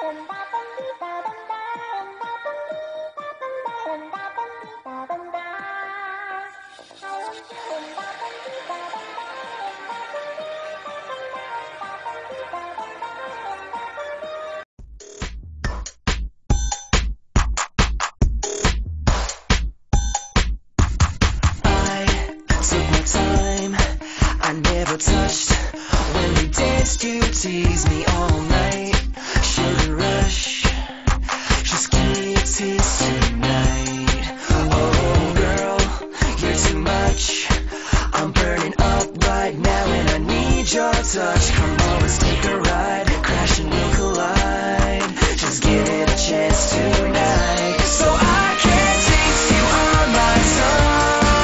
I never touched when we danced. You teased me all night. Sugar rush, just give me a taste tonight. Oh girl, you're too much. I'm burning up right now and I need your touch. Come on, let's take a ride. Crash and we'll collide. Just give it a chance tonight. So I can taste you on my tongue.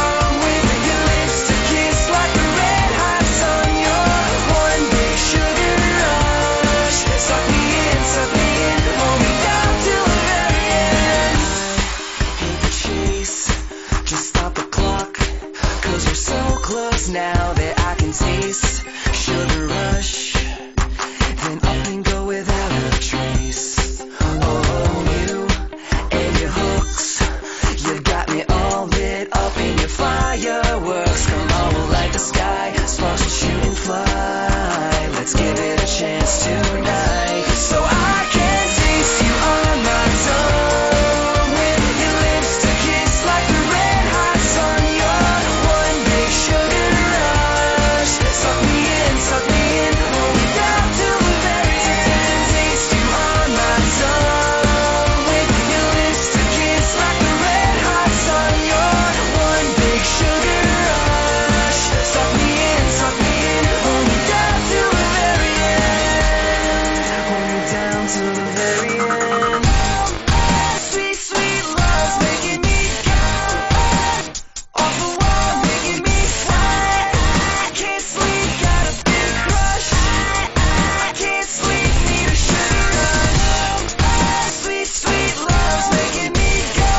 Now that I can taste sugar rush, then up and go without a trace. Oh, you and your hooks, you've got me all lit up in your fireworks. Come on, we'll light the sky, sparks will shoot and fly. Let's give it a chance tonight. So I can taste you on my tongue, with your lips to kiss like the red hot sun. You're one big sugar. Suck me in, hold me down till the very end. Taste you on my tongue, with your lips to kiss like the red hot sun. You're one big sugar rush. Suck me in, hold me down till the very end. Hold me down till the very end. Sweet, sweet love's making me go off the wall, making me fly. I can't sleep, got a big crush. I can't sleep, need a sugar rush. Sweet, sweet love's making me go.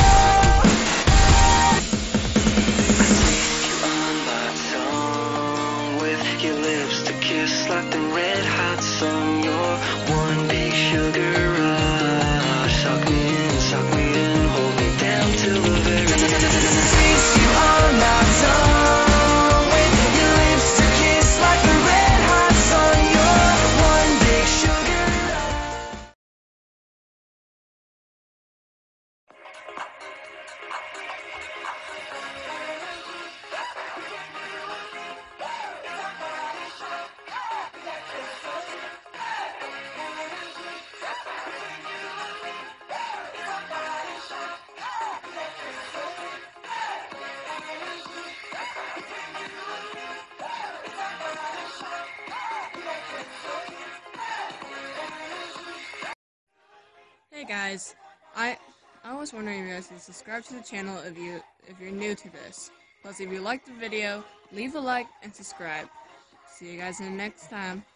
I taste you on my tongue, with your lips to kiss like the red hot sun. You're one big sugar rush. Suck me in, hold me down till the very end. Taste you on my tongue, with your lips to kiss like the red hot sun. You're one big sugar rush. Hey guys, I was wondering if you guys could subscribe to the channel if you're new to this. Plus, if you liked the video, leave a like and subscribe. See you guys in the next time.